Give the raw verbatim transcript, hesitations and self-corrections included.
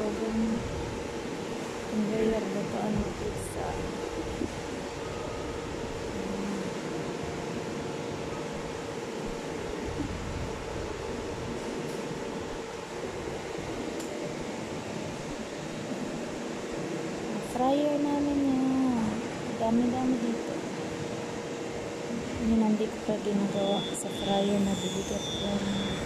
oven conveyor lutoan ng pizza. Fryer namin yan. Dami-dami dito. Yun, hindi ko pa ginagawa sa fryer na bibigat yan.